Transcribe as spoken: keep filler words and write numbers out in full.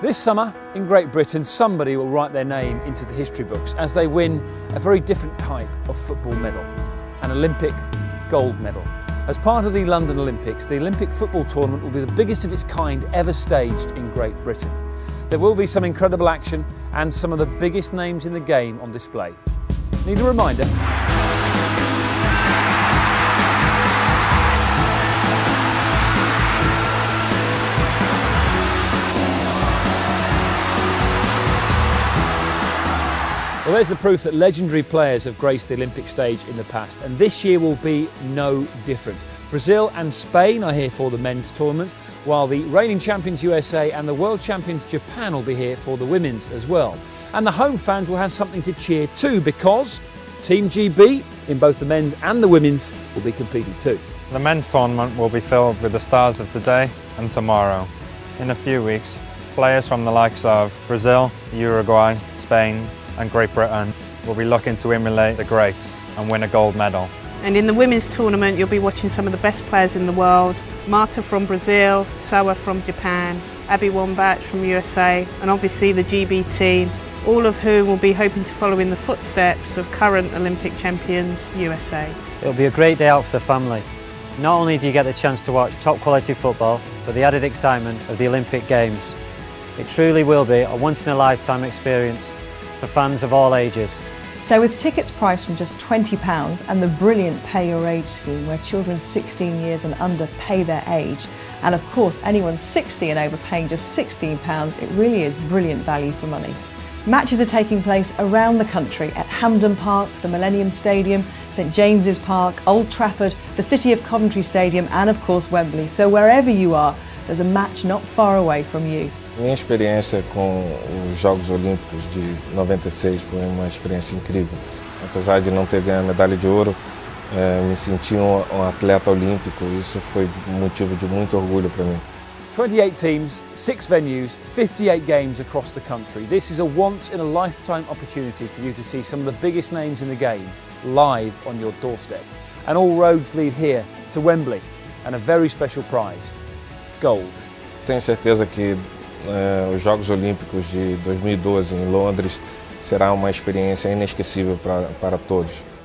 This summer in Great Britain, somebody will write their name into the history books as they win a very different type of football medal, an Olympic gold medal. As part of the London Olympics, the Olympic football tournament will be the biggest of its kind ever staged in Great Britain. There will be some incredible action and some of the biggest names in the game on display. Need a reminder? Well, there's the proof that legendary players have graced the Olympic stage in the past, and this year will be no different. Brazil and Spain are here for the men's tournament, while the reigning champions U S A and the world champions Japan will be here for the women's as well. And the home fans will have something to cheer too, because Team G B, in both the men's and the women's, will be competing too. The men's tournament will be filled with the stars of today and tomorrow. In a few weeks, players from the likes of Brazil, Uruguay, Spain and Great Britain will be looking to emulate the greats and win a gold medal. And in the women's tournament you'll be watching some of the best players in the world. Marta from Brazil, Sawa from Japan, Abby Wambach from U S A and obviously the G B team, all of whom will be hoping to follow in the footsteps of current Olympic champions U S A. It'll be a great day out for the family. Not only do you get the chance to watch top quality football, but the added excitement of the Olympic Games. It truly will be a once in a lifetime experience for fans of all ages. So with tickets priced from just twenty pounds and the brilliant Pay Your Age scheme where children sixteen years and under pay their age, and of course anyone sixty and over paying just sixteen pounds, it really is brilliant value for money. Matches are taking place around the country at Hampden Park, the Millennium Stadium, St James's Park, Old Trafford, the City of Coventry Stadium and of course Wembley. So wherever you are, there's a match not far away from you. Minha experiência com os Jogos Olímpicos de noventa e seis foi uma experiência incrível. Apesar de não ter ganho a medalha de ouro, eh, me senti um, um atleta olímpico. Isso foi motivo de muito orgulho para mim. twenty-eight teams, six venues, fifty-eight games across the country. This is a once-in-a-lifetime opportunity for you to see some of the biggest names in the game live on your doorstep. And all roads lead here to Wembley and a very special prize, gold. Tenho certeza que eh, os Jogos Olímpicos de dois mil e doze em Londres será uma experiência inesquecível para, para todos.